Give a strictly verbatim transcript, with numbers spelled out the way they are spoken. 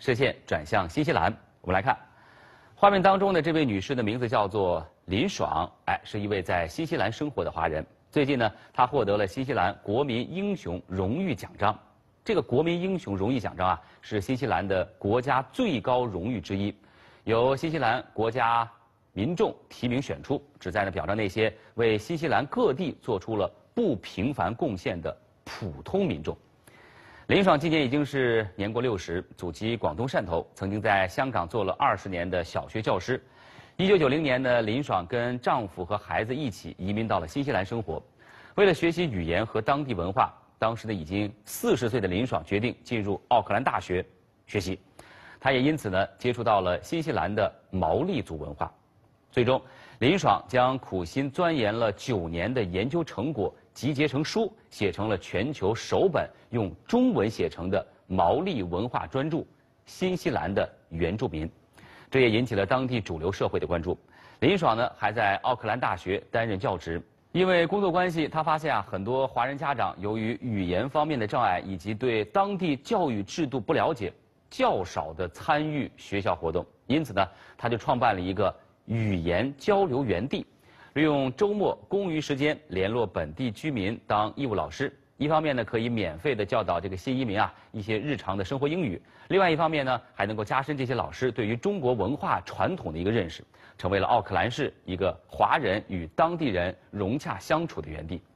视线转向新西兰，我们来看，画面当中的这位女士的名字叫做林爽，哎，是一位在新西兰生活的华人。最近呢，她获得了新西兰国民英雄荣誉奖章。这个国民英雄荣誉奖章啊，是新西兰的国家最高荣誉之一，由新西兰国家民众提名选出，旨在呢表彰那些为新西兰各地做出了不平凡贡献的普通民众。林爽今年已经是年过六十，祖籍广东汕头，曾经在香港做了二十年的小学教师。一九九零年呢，林爽跟丈夫和孩子一起移民到了新西兰生活。为了学习语言和当地文化，当时呢已经四十岁的林爽决定进入奥克兰大学学习。她也因此呢接触到了新西兰的毛利族文化。最终，林爽将苦心钻研了九年的研究成果集结成书，写成了全球首本用中文写成的毛利文化专著《新西兰的原住民》。这也引起了当地主流社会的关注。林爽呢还在奥克兰大学担任教职。因为工作关系，他发现啊，很多华人家长由于语言方面的障碍以及对当地教育制度不了解，较少的参与学校活动。因此呢，他就创办了一个语言交流园地，利用周末空余时间联络本地居民当义务老师。一方面呢，可以免费的教导这个新移民啊一些日常的生活英语；另外一方面呢，还能够加深这些老师对于中国文化传统的一个认识，成为了奥克兰市一个华人与当地人融洽相处的园地。